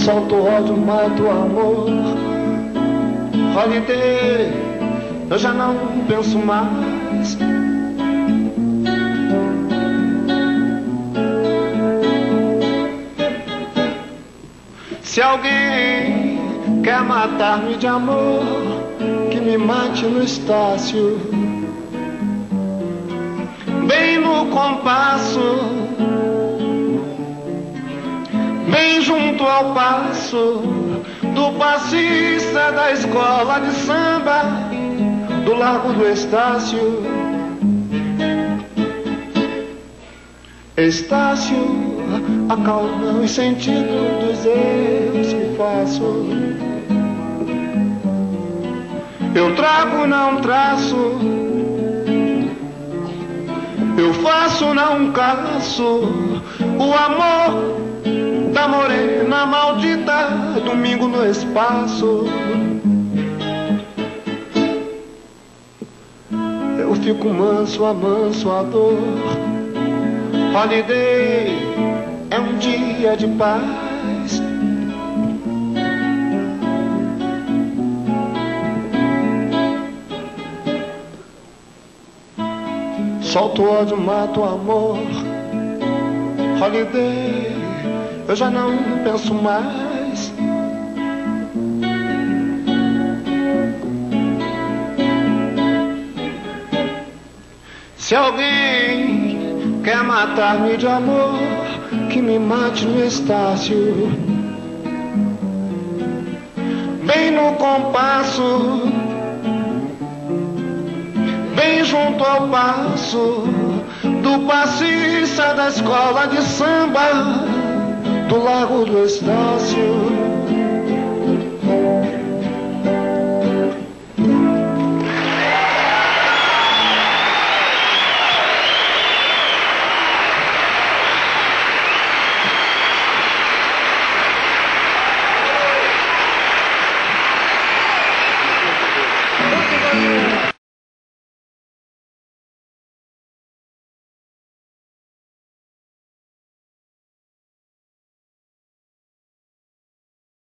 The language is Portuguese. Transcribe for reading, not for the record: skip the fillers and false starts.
Solto o ódio, mato o amor. Holiday, eu já não penso mais. Se alguém quer matar-me de amor, que me mate no Estácio, bem no compasso, bem junto ao passo do passista da escola de samba do Largo do Estácio. Estácio, acalma os sentidos dos erros que faço. Eu trago, não traço. Eu faço, não caço. O amor da morena maldita, domingo no espaço. Eu fico manso, amanso a dor. Holiday é um dia de paz. Solto o ódio, mato o amor. Holiday, eu já não penso mais. Se alguém quer matar-me de amor, que me mate no Estácio, bem no compasso, bem junto ao passo do passista da escola de samba do Largo do Estácio.